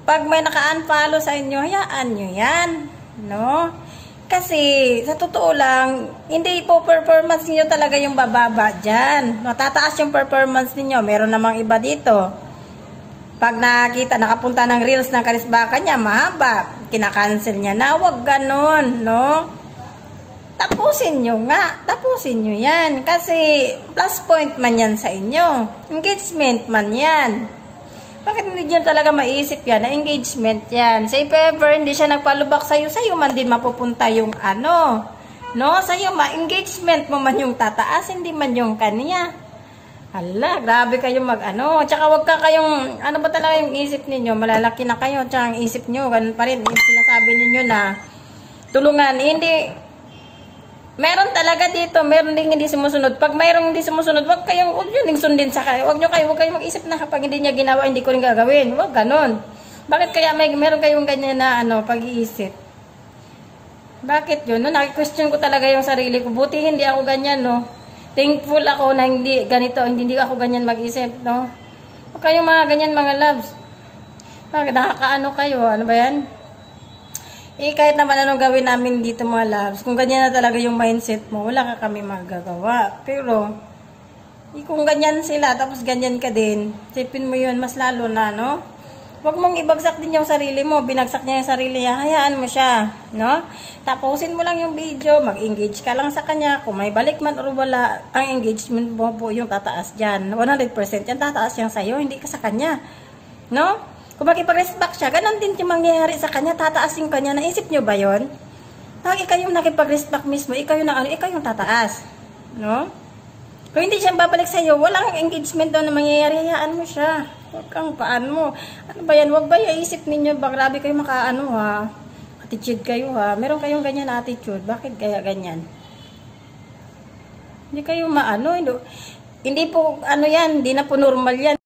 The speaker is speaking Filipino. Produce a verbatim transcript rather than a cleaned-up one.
pag may naka-unfollow sa inyo, hayaan nyo yan. No? Kasi, sa totoo lang, hindi po performance niyo talaga yung bababa dyan. Matataas yung performance niyo. Meron namang iba dito. Pag nakita, nakapunta ng reels ng karisbaka niya, mahaba. Kinakancel niya na, wag ganon, no? Tapusin nyo nga. Tapusin nyo yan. Kasi, plus point man yan sa inyo. Engagement man yan. Bakit hindi nyo talaga maisip yan? Na engagement yan. Sa if ever, hindi siya nagpalubak sa'yo, sa'yo man din mapupunta yung ano. No? Sa'yo, ma-engagement mo man yung tataas, hindi man yung kanya. Hala, grabe kayo mag-ano. Tsaka wag ka kayong, ano ba talaga yung isip ninyo? Malalaki na kayo, tsaka ang isip nyo, ganun pa rin. Sinasabi ninyo na tulungan. Hindi, meron talaga dito, meron din hindi sumusunod. Pag mayroong hindi sumusunod, wag kayong, wag nyo din sundin sa kayo. Wag nyo kayo, wag kayong mag-isip na kapag hindi niya ginawa, hindi ko rin gagawin. Wag ganun. Bakit kaya may, meron kayong ganyan na ano, pag-iisip? Bakit yun? No? Naki-question ko talaga yung sarili ko. Buti hindi ako ganyan, no? Thankful ako na hindi ganito, hindi ako ganyan mag-isip, no? Huwag kayong mga ganyan, mga loves. Bakit? Nakakaano kayo? Ano ba yan? Eh, kahit naman anong gawin namin dito, mga loves, kung ganyan na talaga yung mindset mo, wala ka kami magagawa. Pero, eh, kung ganyan sila, tapos ganyan ka din, sipin mo yun, mas lalo na, no? Huwag mong ibagsak din yung sarili mo. Binagsak niya yung sarili niya. Hayaan mo siya. No? Tapusin mo lang yung video. Mag-engage ka lang sa kanya. Kung may balik man o wala, ang engagement mo po yung tataas dyan. one hundred percent yan tataas yan sa'yo. Hindi ka sa kanya. No? Kung makipag-respect siya, ganun din yung mangyayari sa kanya. Tataas yung kanya. Naisip nyo ba yun? Pag ikaw yung nakipag-respect mismo, ikaw yung, ano, ikaw yung tataas. No? Kung hindi siya babalik sa'yo, walang engagement doon na mangyayari. Hayaan mo siya. Huwag kang paan mo. Ano ba yan? Huwag ba iisip ninyo? Ba, grabe kayo makaano ha? Attitude kayo ha? Meron kayong ganyan attitude. Bakit kaya ganyan? Hindi kayo maano. Hindi, hindi po ano yan. Hindi na po normal yan.